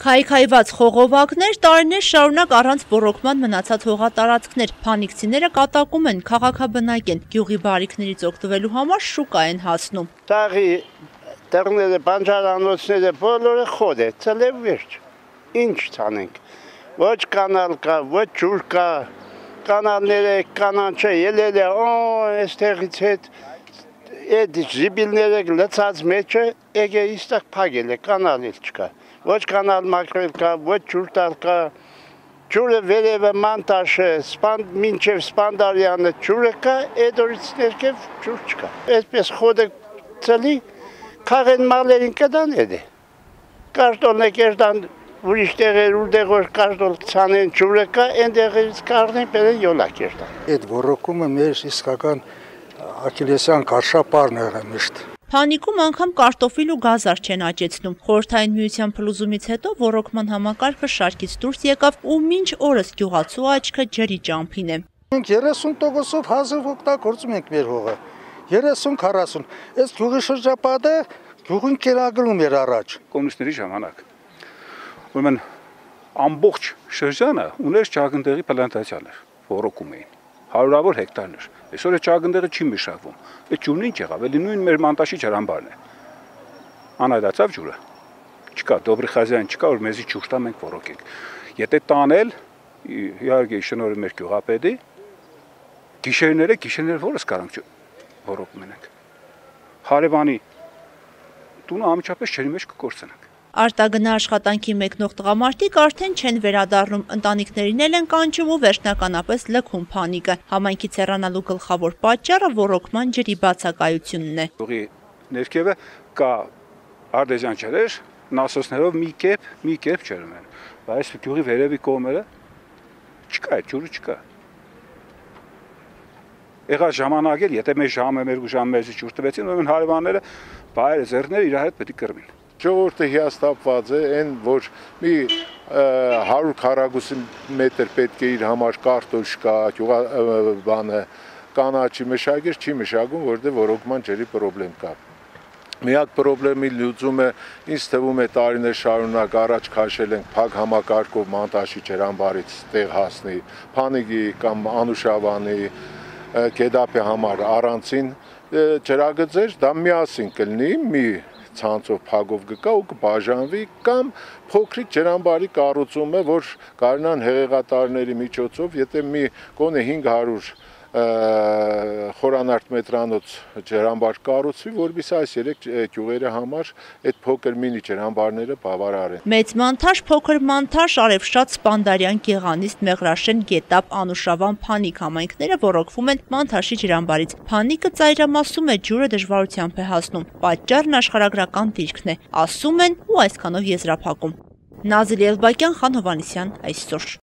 Քայքայված խողովակներ, տարիներ շարունակ առանց ոռոգման մնացած հողատարածքներ, փանիկցիները կատակում են, քաղաքաբնակ են, գյուղի բարիքներից օգտվելու համար շուկա են հասնում։ Տաղի տեղները, բանջարանոցները բոլորը խոտ է, ծլև վերջ, ինչ ցանենք, ոչ կանալ կա, ոչ ջուր կա, կանալները, կանանչը ելել է, այստեղից հետ, այդ ժիբիլները լցած մեջը, էգե իստեղ փագել է, կանալ էլ չկա, ոչ կանալ մաքրել կա, ոչ ջուր տալ կա, ջուրը վերևը մանտաշը, մինչև Սպանդարյանը ջուրը կա, այդ օրից ներքև ջուր չկա, այսպես խոտը ծլի, քաղեն մալերին կդան էդ է, կարտոլն է կերտան ուրիշ տեղեր ուր կարտոլ ցանեն ջուրը կա, այն տեղերից կառնեն բերեն յոլա կերտան։ Այդ ոռոգումը մեր իսկական աքիլեսյան կարշապարն եղել միշտ։ Փանիկում անգամ կարտոֆիլ ու գազար չեն աճեցնում։ Խորհրդային միության փլուզումից հետո ոռոգման համակարգը շարքից դուրս եկավ ու մինչ օրս գյուղացու աչքը ջրի ճամփին է։ Մենք 30%-ով հազիվ օգտագործում ենք մեր հողը։ 30-40։ Այս գյուղի շրջապատը գյուղին կերակրում էր առաջ։ Կոմունիստների ժամանակ ուրեմն ամբողջ շրջանը ուներ ճագնդեղի պլանտացիաներ, ոռոգում էին։ Հարյուրավոր հեկտարներ։ Այսօր այդ ճագնդեղը չի մշակվում։ Այդ ջուրն ինչ եղավ, էլի նույն մեր մանտաշի ջրամբարն է։ Անհայտացավ ջուրը։ Չկա, Դոբրիխազյան չկա, որ մեզի ջուր տա մենք ոռոգենք։ Եթե տանել, իհարկե շնորհիվ մեր գյուղապետի, գիշերները որս կարանք ոռոգում ենք։ Հարևանի տունը ամիջապես ջրի մեջ կկորցնենք։ Արտագնա աշխատանքի մեկնող տղամարդիկ արդեն չեն վերադառնում, ընտանիքներին էլ են կանչում ու վերջնականապես լքում փանիկը։ Համայնքից հեռանալու գլխավոր պատճառը ոռոգման ջրի բացակայությունն է։ Գյուղի ներքևը կա արտեզյան ջրեր, նասոսներով մի կերպ ջրում են, բայց գյուղի վերևի կողմերը չկա, այդ ջուրը չկա։ Եղա ժամանակ էլ, եթե մեր ժամը, մեր մեզի ջուր տվեցին, ուրեմն հարևանները, բայերը, ձեռները իրար հետ պետք է կռվին։ Ժողովուրդը հիասթափված է, այն որ մի 100 քառակուսի մետր պետք է իր համար կարտոլ չկա, կանաչի մշակեր չի մշակում, որտեղ ոռոգման ջրի խնդրեմ կա։ Միակ խնդրեմի լուծումը ինձ թվում է տարիներ շարունակ առաջ քաշել ենք փակ համակարգով մանտաշի ջրամբարից տեղ հասնի, Փանիկի կամ Անուշավանի, Կեդապի համար առանցին ջրագծեր, դա միասին կլինի, մի ցանցով փագով գկա ու կբաժանվի կամ փոքրիկ ջրամբարի կառուցումը, որ կարողանան հեղեղատարների միջոցով, եթե մի կոնե 500 խորանարդ մետրանոց ջրամբար կառուցվի, որովհետեւ այս երեք գյուղերի համար այդ փոքր մինի ջրամբարները բավարար են։ Մեծ մանթաշ, փոքր մանթաշ, Արևշատ, Սպանդարյան, Գեղանիստ, Մեղրաշեն, Գետապ, Անուշավան, Փանիկ համայնքները ոռոգվում են մանթաշի ջրամբարից։ Փանիկը ծայրամասում է, ջուրը դժվարությամբ է հասնում։ Պատճառն աշխարհագրական դիրքն է, ասում են ու այսքանով եզրափակում։ Նազիլի Էլբակյան, Խան Հովհաննիսյան, այսօր։